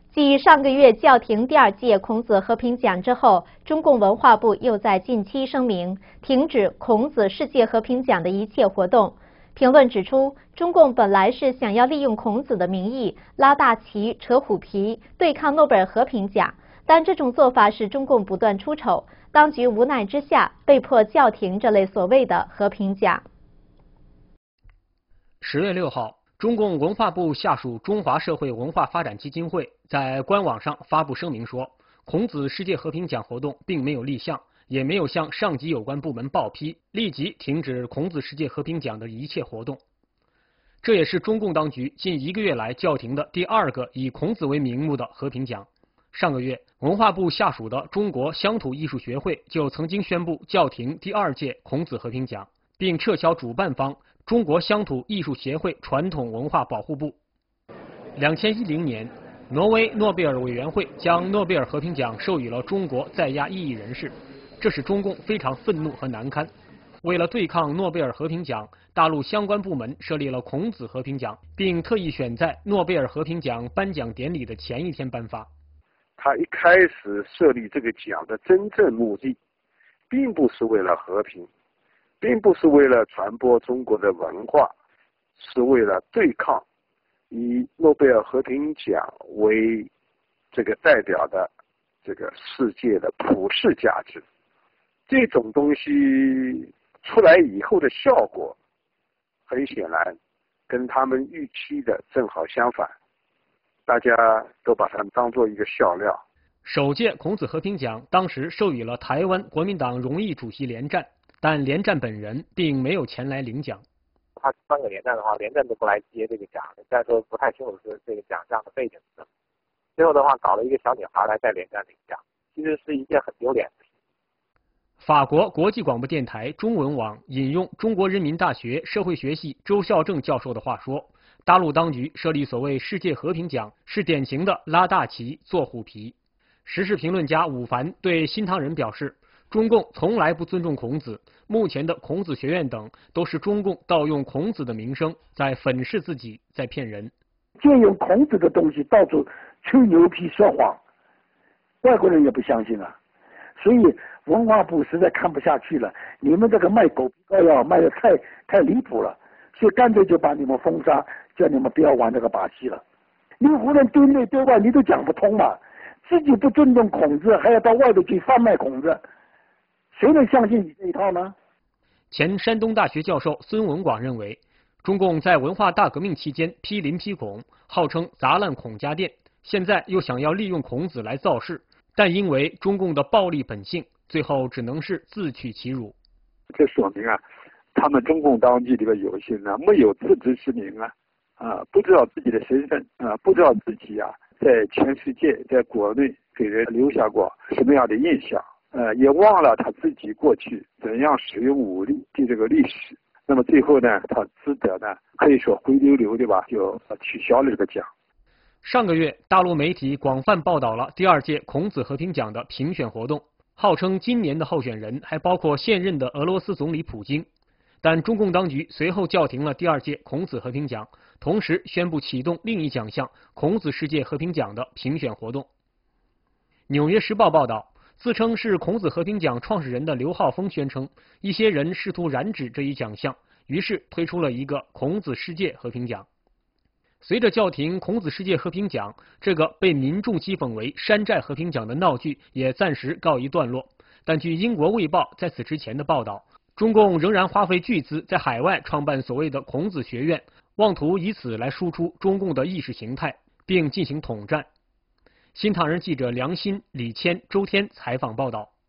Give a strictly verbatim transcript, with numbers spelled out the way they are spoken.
继上个月叫停第二届孔子和平奖之后，中共文化部又在近期声明停止孔子世界和平奖的一切活动。评论指出，中共本来是想要利用孔子的名义拉大旗、扯虎皮，对抗诺贝尔和平奖，但这种做法使中共不断出丑，当局无奈之下被迫叫停这类所谓的和平奖。 十月六号。中共文化部下属中华社会文化发展基金会在官网上发布声明说，孔子世界和平奖活动并没有立项，也没有向上级有关部门报批，立即停止孔子世界和平奖的一切活动。这也是中共当局近一个月来叫停的第二个以孔子为名目的和平奖。上个月，文化部下属的中国乡土艺术学会就曾经宣布叫停第二届孔子和平奖，并撤销主办方中国乡土艺术协会传统文化保护部。二零一零年，挪威诺贝尔委员会将诺贝尔和平奖授予了中国在押异议人士，这使中共非常愤怒和难堪。为了对抗诺贝尔和平奖，大陆相关部门设立了孔子和平奖，并特意选在诺贝尔和平奖颁奖典礼的前一天颁发。 他一开始设立这个奖的真正目的，并不是为了和平，并不是为了传播中国的文化，是为了对抗以诺贝尔和平奖为这个代表的这个世界的普世价值。这种东西出来以后的效果，很显然跟他们预期的正好相反，大家都把它当做一个笑料。 首届孔子和平奖当时授予了台湾国民党荣誉主席连战，但连战本人并没有前来领奖。 他颁给连战的话，连战都不来接这个奖，连战都不太清楚是这个奖项的背景是什么。最后的话，搞了一个小女孩来带连战领奖，其实是一件很丢脸的事。 法国国际广播电台中文网引用中国人民大学社会学系周孝正教授的话说，大陆当局设立所谓世界和平奖是典型的拉大旗做虎皮。时事评论家伍凡对新唐人表示，中共从来不尊重孔子，目前的孔子学院等都是中共盗用孔子的名声，在粉饰自己，在骗人。 借用孔子的东西到处吹牛皮说谎，外国人也不相信啊。所以文化部实在看不下去了，你们这个卖狗皮膏药卖的太太离谱了，所以干脆就把你们封杀，叫你们不要玩这个把戏了。你无论对内对外你都讲不通嘛，自己不尊重孔子，还要到外头去贩卖孔子，谁能相信你这一套呢？ 前山东大学教授孙文广认为，中共在文化大革命期间批林批孔，号称砸烂孔家店，现在又想要利用孔子来造势，但因为中共的暴力本性，最后只能是自取其辱。 这说明啊，他们中共当局里边有些呢没有自知之明啊，啊，不知道自己的身份啊，不知道自己啊在全世界在国内给人留下过什么样的印象，呃，也忘了他自己过去怎样使用武力的这个历史。那么最后呢，他只得呢可以说灰溜溜的吧，就取消了这个奖。 上个月，大陆媒体广泛报道了第二届孔子和平奖的评选活动，号称今年的候选人还包括现任的俄罗斯总理普京。但中共当局随后叫停了第二届孔子和平奖，同时宣布启动另一奖项孔子世界和平奖的评选活动。纽约时报报道，自称是孔子和平奖创始人的刘浩峰宣称，一些人试图染指这一奖项，于是推出了一个孔子世界和平奖。随着叫停孔子世界和平奖，这个被民众讥讽为山寨和平奖的闹剧也暂时告一段落。但据英国卫报在此之前的报道，中共仍然花费巨资在海外创办所谓的孔子学院，妄图以此来输出中共的意识形态，并进行统战。新唐人记者梁鑫、李谦、周天采访报道。